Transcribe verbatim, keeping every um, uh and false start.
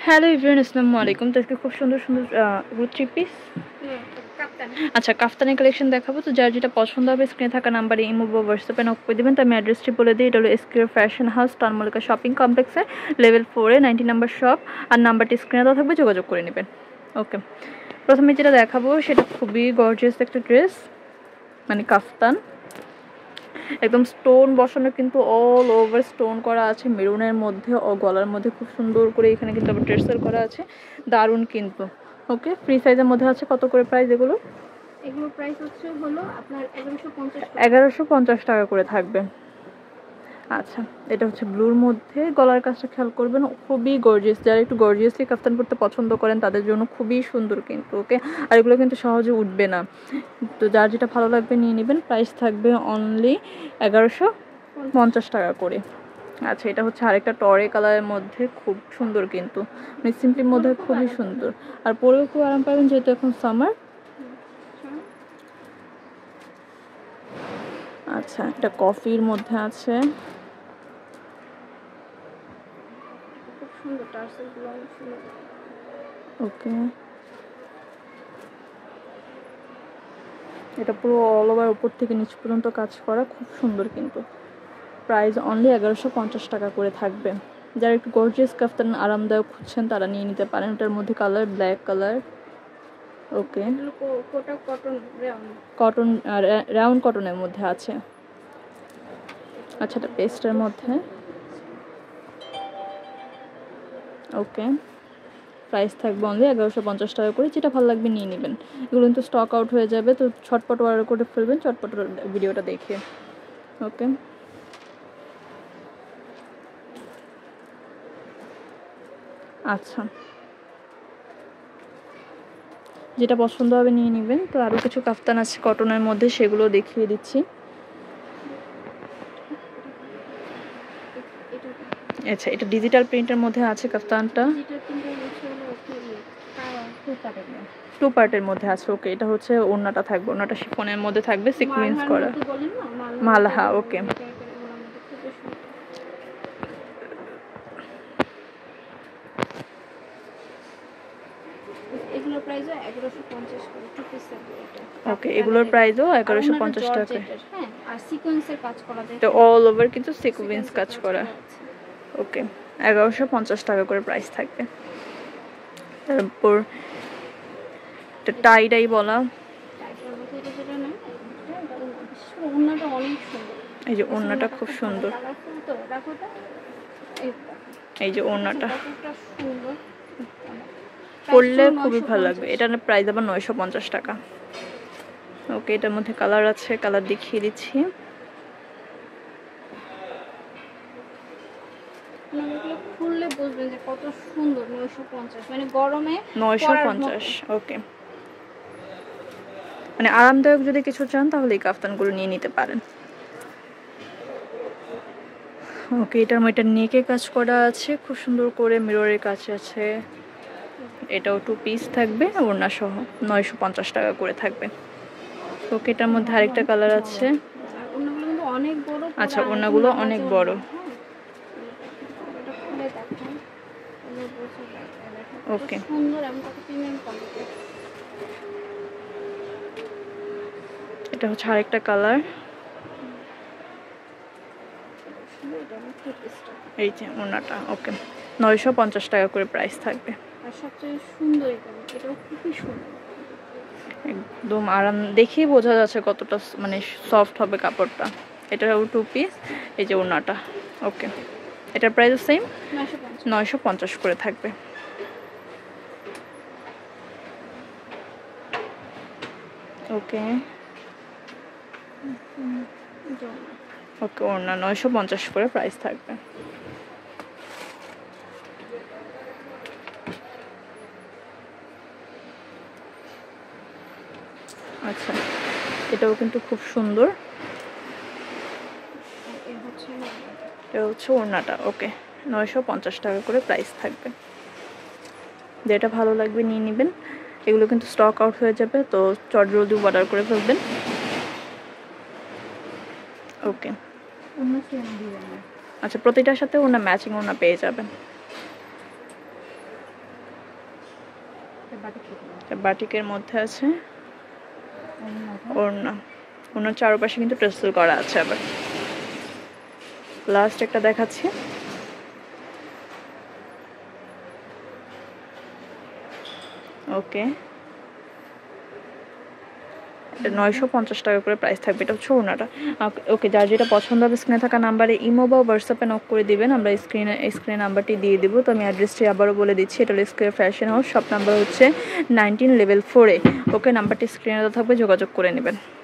Hello everyone, আসসালামু আলাইকুম। তো আজকে খুব সুন্দর সুন্দর এগুলো থ্রি পিস আচ্ছা কাফতানের কালেকশন দেখাবো। তো যার যেটা পছন্দ হবে স্ক্রিনে থাকা নাম্বারে ইমো বা হোয়াটসঅ্যাপে নক করে দেবেন। তো আমি অ্যাড্রেসটি বলে দিই, এটা হলো এসকিউর ফ্যাশন হাউস, টানমলিকা শপিং কমপ্লেক্সে লেভেল ফোরে নাইনটি নাম্বার শপ। আর নাম্বারটি স্ক্রিনে দেওয়া থাকবে, যোগাযোগ করে নেবেন। ওকে, প্রথমে যেটা দেখাবো সেটা খুবই গর্জিয়াস একটা ড্রেস, মানে কাফতান, একদম স্টোন বসানো, কিন্তু অল ওভার স্টোন করা আছে মেরুনের মধ্যে ও গলার মধ্যে খুব সুন্দর করে এখানে কিন্তু আবার ট্রেসার করা আছে, দারুণ কিন্তু। ওকে, ফ্রি সাইজের মধ্যে আছে। কত করে প্রাইস এগুলো? এগুলোর প্রাইস হচ্ছে হলো আপনার এগারোশো পঞ্চাশ এগারোশো পঞ্চাশ টাকা করে থাকবে। আচ্ছা, এটা হচ্ছে ব্লুর মধ্যে, গলার কাজটা খেয়াল করবেন, খুবই গর্জিয়াস। যারা একটু গর্জিয়াসলি কাফতান পরতে পছন্দ করেন তাদের জন্য খুবই সুন্দর কিন্তু। ওকে, আর এগুলো কিন্তু সহজে উঠবে না, তো যার যেটা ভালো লাগবে নিয়ে নেবেন। প্রাইস থাকবে অনলি এগারোশো পঞ্চাশ টাকা করে। আচ্ছা, এটা হচ্ছে আরেকটা টরে কালারের মধ্যে, খুব সুন্দর কিন্তু, মানে সিম্পলির মধ্যে খুবই সুন্দর, আর পরেও খুব আরাম পাবেন যেহেতু এখন সামার। আচ্ছা, এটা কফির মধ্যে আছে, ওকে, এটা পুরো অল ওভার উপর থেকে নিচ পর্যন্ত কাজ করা, খুব সুন্দর কিন্তু। প্রাইস অনলি এগারোশো পঞ্চাশ টাকা করে থাকবে। যারা একটু গর্জিয়াস কাফতান আরামদায়ক খুঁজছেন তারা নিয়ে নিতে পারেন। এটার মধ্যে colour black colour, okay, cotton round কটনের মধ্যে আছে। আচ্ছা, এটা পেস্টের মধ্যে, ওকে, প্রাইস থাকবে অনলি এগারোশো পঞ্চাশ টাকা করে। যেটা ভালো লাগবে নিয়ে নেবেন। এগুলো কিন্তু স্টক আউট হয়ে যাবে, তো ছটপট অর্ডার করে ফেলবেন চটপট ভিডিওটা দেখে। ওকে, আচ্ছা, যেটা পছন্দ হবে নিয়ে নেবেন। তো আরও কিছু কাফতান আছে কটনের মধ্যে, সেগুলো দেখিয়ে দিচ্ছি। আচ্ছা, এটা ডিজিটাল প্রিন্টের মধ্যে আছে কাফতানটা, টু পার্টের মধ্যে আছে। ওকে, এটা হচ্ছে ওড়নাটা থাকবে, ওড়নাটা শিফনের মধ্যে থাকবে, সিকোয়েন্স করা মালহা। ওকে, ওকে, এগুলোর প্রাইসও এগারোশো পঞ্চাশ টাকা। হ্যাঁ, আর সিকোয়েন্সের কাজ করা যায়, তো অল ওভার কিন্তু সিকোয়েন্স কাজ করা। ওকে, এগারোশো পঞ্চাশ টাকা করে প্রাইস থাকবে। তারপর টাই ডাই বলা, এই যে ওড়নাটা খুব সুন্দর, এই যে ওড়নাটা পরলে খুবই ভালো লাগবে। এটার প্রাইস আবার নয়শো পঞ্চাশ টাকা। ওকে, এটার মধ্যে কালার আছে, কালার দেখিয়ে দিচ্ছি। খুললে বুঝবেন যে কত সুন্দর। নয়শো পঞ্চাশ মানে গরমে নয়শো পঞ্চাশ। ওকে, মানে আরামদায়ক যদি কিছু চান তাহলে এই কাফতানগুলো নিয়ে নিতে পারেন। ওকে, এটার মধ্যে নেকে কাজ করা আছে খুব সুন্দর করে, মিররের কাজ আছে। এটাও টু পিস থাকবে ওড়না সহ, নয়শো পঞ্চাশ টাকা করে থাকবে। ওকে, এটার মধ্যে আরেকটা কালার আছে। আচ্ছা, ওড়নাগুলো অনেক বড়। ওকে, এটা হচ্ছে আরেকটা কালার, এই যে ওড়নাটা। ওকে, নয়শো পঞ্চাশ টাকা করে প্রাইস থাকবে। একদম আরাম, দেখেই বোঝা যাচ্ছে কতটা মানে সফট হবে কাপড়টা। এটাও টু পিস, এই যে ওড়নাটা। ওকে, এটার প্রাইস সেম নয়শো পঞ্চাশ করে থাকবে। ওকে, ওকে, ওড়না নয়শো পঞ্চাশ করে প্রাইস থাকবে। আচ্ছা, এটাও কিন্তু খুব সুন্দর, এটা হচ্ছে ওড়নাটা। ওকে, নয়শো পঞ্চাশ টাকা করে প্রাইস থাকবে। যেটা ভালো লাগবে নিয়ে নেবেন। এগুলো কিন্তু স্টক আউট হয়ে যাবে, তো চট জলদি অর্ডার করে ফেলবেন। ওকে, আচ্ছা, প্রতিটার সাথে ওনা ম্যাচিং ওনা পেয়ে যাবেন। বাটিকের মধ্যে আছে ওড়না, ওনার চারপাশে কিন্তু টেসেল করা আছে। আবার লাস্ট একটা দেখাচ্ছি, ওকে এটা নয়শো পঞ্চাশ টাকা করে প্রাইস থাকবে। এটা হচ্ছে ওনাটা। ওকে, যার যেটা পছন্দ হবে স্ক্রিনে থাকা নাম্বারে ইমো বা হোয়াটসঅ্যাপে নক করে দিবেন, আমরা স্ক্রিনে স্ক্রিনে নাম্বারটি দিয়ে দিব। তো আমি অ্যাড্রেসটি আবারও বলে দিচ্ছি, এটা হলো Square Fashion House, shop number হচ্ছে নাইনটিন লেভেল ফোরে। ওকে, নাম্বারটি স্ক্রিনে থাকবে, যোগাযোগ করে নেবেন।